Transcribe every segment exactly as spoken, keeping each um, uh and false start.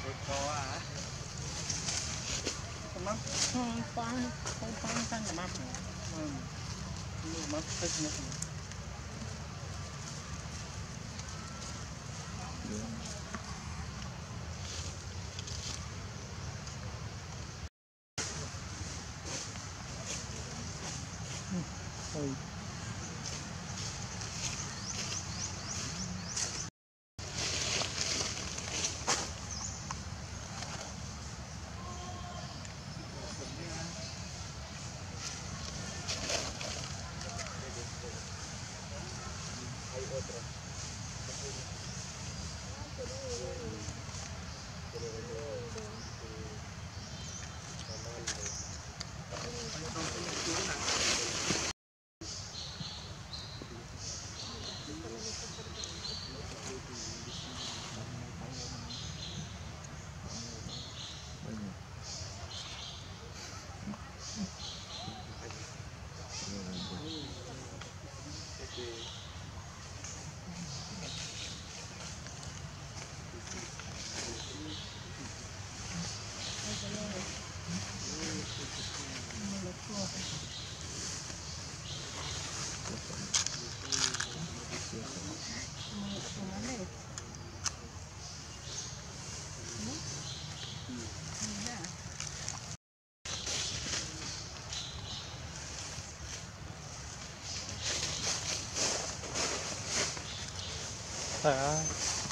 có à mắm con con con con sang mắm mắm thích nhất ôi trời ơi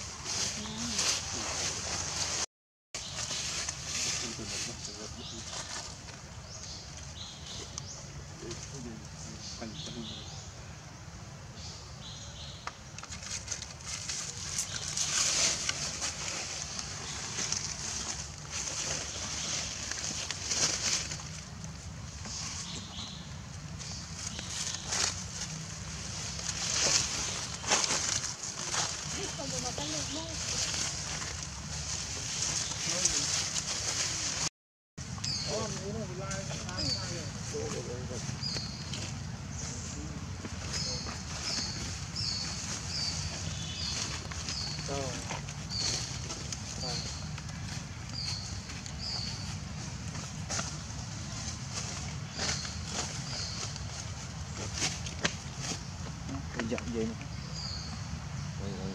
giận vậy nè. Rồi, rồi.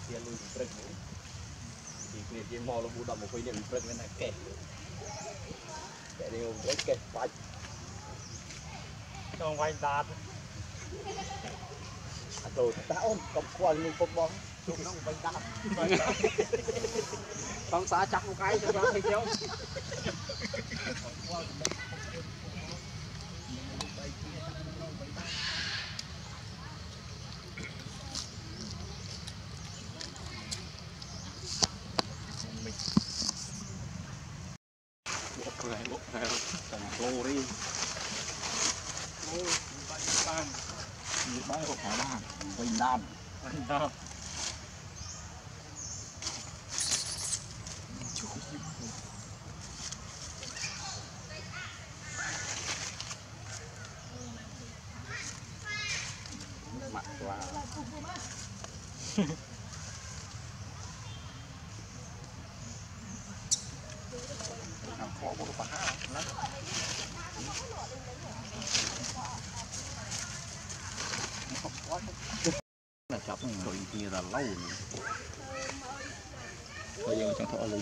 tiền lui bị bật nữa thì cái gì mò là bu đầm một khối điểm bị bật cái này kẹt kẹt đi ông bật kẹt phải trong quanh đát rồi ta ôm cầm quần mình phục bóng chụp nó quanh đát con xã chặt một cái cho nó thấy không này bộ này tầm lô đi lô ban như bãi hộ khá đàn bình đàn bình đàn mặt quá khó một phá là chọc rồi kia là lâu bây giờ chẳng thọ gì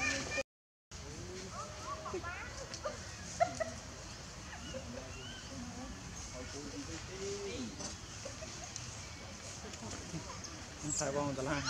sai bom tao lan